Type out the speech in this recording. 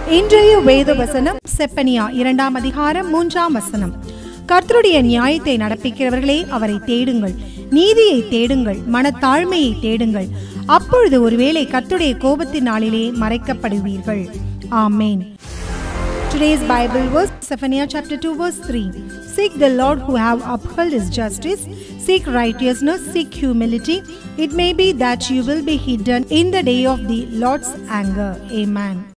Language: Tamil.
இன்றைய வேத வசனம் செப்பனியா 2ஆம் அதிகாரம் 3ஆம் வசனம். கர்த்தருடைய நியாயத்தை நடப்பிக்கிறவர்களே அவரை தேடுங்கள், நீதியை தேடுங்கள், மனத்தாழ்மையை தேடுங்கள், அப்பொழுது ஒருவேளை கர்த்தருடைய கோபத்தின் நாளிலே மறைக்கப்படுவீர்கள். ஆமென். Today's Bible verse, Zephaniah chapter 2 verse 3. Seek the Lord who have upheld his justice, seek righteousness, seek humility. It may be that you will be hidden in the day of the Lord's anger. Amen.